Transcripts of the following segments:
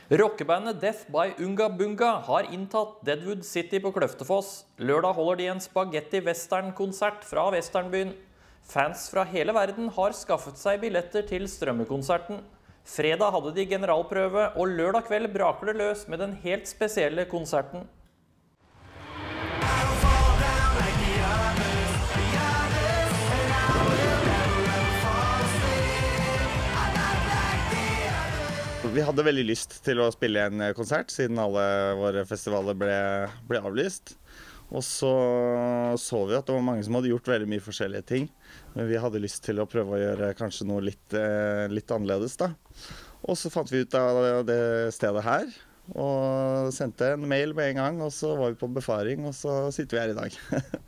Rockebandet Death by Unga Bunga har inntatt Deadwood City på Kløftefoss. Lørdag holder de en spaghetti-western-konsert fra Westernbyen. Fans fra hele verden har skaffet seg billetter til strømmekonserten. Fredag hadde de generalprøve, og lørdag kveld braker det løs med den helt spesielle konserten. Vi hadde veldig lyst til å spille en konsert, siden alle våre festivaler ble avlyst. Og så vi at det var mange som hadde gjort veldig mye forskjellige ting. Men vi hadde lyst til å prøve å gjøre kanskje noe litt annerledes da. Og så fant vi ut av det stedet her, og sendte en mail med en gang, og så var vi på befaring, og så sitter vi her i dag.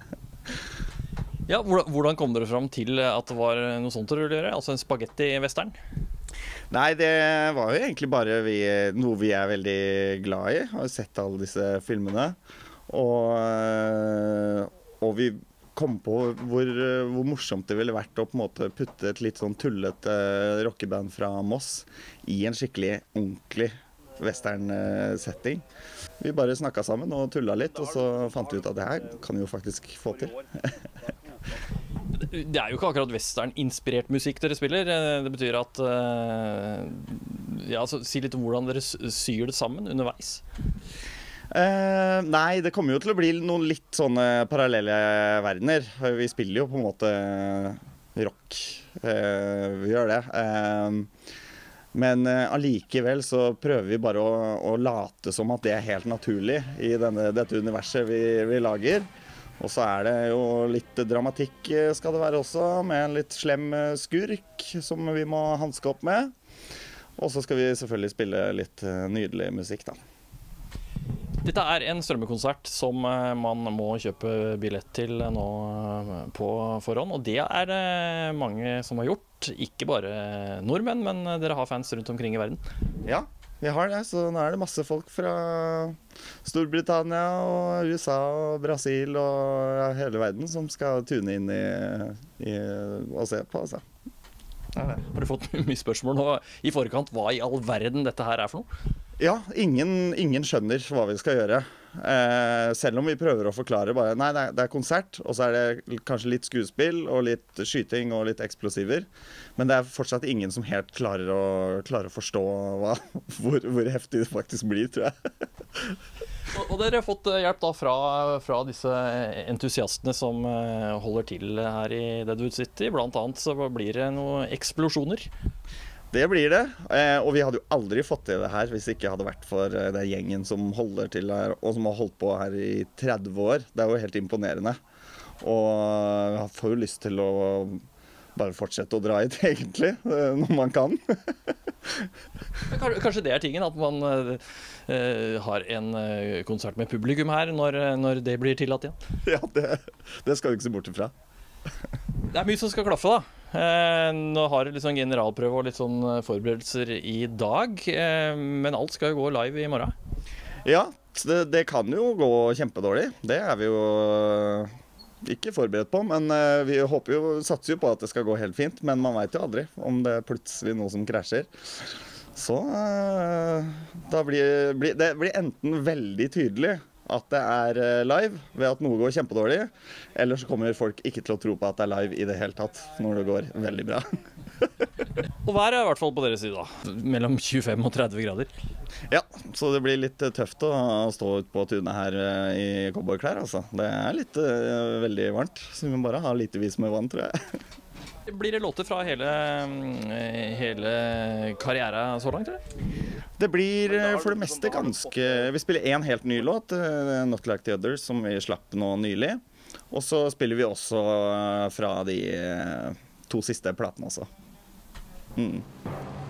Ja, hvordan kom dere fram til at det var noe sånt å gjøre? Altså en spagetti-western? Nei, det var jo egentlig bare noe vi er veldig glad i. Har sett alle disse filmene. Og vi kom på hvor morsomt det ville vært å på en måte putte et litt sånn tullete rockeband fra Moss i en skikkelig ordentlig western-setting. Vi bare snakket sammen og tullet litt, og så fant vi ut at det her kan vi jo faktisk få til. Det er jo ikke akkurat western-inspirert musikk dere spiller. Det betyr at ja, si litt om hvordan dere syr det sammen underveis. Nei, det kommer jo til å bli noen litt sånne parallelle verdener. Vi spiller jo på en måte rock. Vi gjør det. Men allikevel så prøver vi bare å late som at det er helt naturlig i dette universet vi lager. Og så er det jo litt dramatikk skal det være også, med en litt slem skurk som vi må hanske opp med. Og så skal vi selvfølgelig spille litt nydelig musikk da. Dette er en strømmekonsert som man må kjøpe billett til nå på forhånd, og det er det mange som har gjort. Ikke bare nordmenn, men dere har fans rundt omkring i verden. Ja. Vi har det, så nå er det masse folk fra Storbritannia og USA og Brasil og hele verden som skal tune inn og se på, altså. Har du fått mye spørsmål nå i forkant hva i all verden dette her er for noe? Ja, ingen skjønner hva vi skal gjøre. Selv om vi prøver å forklare bare, nei, det er konsert, og så er det kanskje litt skuespill og litt skyting og litt eksplosiver. Men det er fortsatt ingen som helt klarer å forstå hvor heftig det faktisk blir, tror jeg. Og dere har fått hjelp da fra disse entusiastene som holder til her i Deadwood City. Blant annet så blir det noen eksplosjoner. Det blir det, og vi hadde jo aldri fått til det her hvis det ikke hadde vært for den gjengen som holder til her, og som har holdt på her i 30 år. Det er jo helt imponerende, og jeg får jo lyst til å bare fortsette å dra hit egentlig, når man kan. Kanskje det er tingen, at man har en konsert med publikum her når det blir tillatt igjen? Ja, det skal vi ikke se bort ifra. Det er mye som skal klaffe da. Nå har det litt sånn generalprøve og litt sånn forberedelser i dag, men alt skal jo gå live i morgen. Ja, det kan jo gå kjempedårlig. Det er vi jo ikke forberedt på, men vi satser jo på at det skal gå helt fint, men man vet jo aldri om det er plutselig noe som krasjer. Så det blir enten veldig tydelig at det er live ved at noe går kjempedårlig, eller så kommer folk ikke til å tro på at det er live i det hele tatt når det går veldig bra. Og været er i hvert fall på deres side da, mellom 25 og 30 grader. Ja, så det blir litt tøft å stå ut på tunet her i cowboyklær, altså. Det er veldig varmt, så vi må bare ha litevis med vann, tror jeg. Blir det låter fra hele karrieren så langt, eller? Det blir for det meste vi spiller en helt ny låt, Not Like the Others, som vi slapp nå nylig. Og så spiller vi også fra de 2 siste platene også.